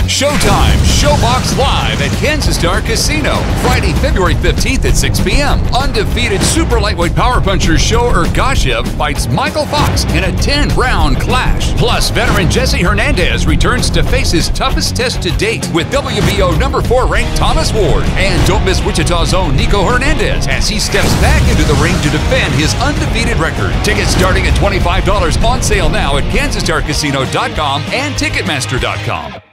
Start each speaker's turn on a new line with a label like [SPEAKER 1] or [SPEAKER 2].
[SPEAKER 1] Showtime, Showbox Live at Kansas Star Casino. Friday, February 15th at 6 p.m. Undefeated super lightweight power puncher Ergashev fights Mykal in a 10-round clash. Plus, veteran Jesse Hernandez returns to face his toughest test to date with WBO number 4 ranked Thomas Ward. And don't miss Wichita's own Nico Hernandez as he steps back into the ring to defend his undefeated record. Tickets starting at $25 on sale now at KansasStarCasino.com and Ticketmaster.com.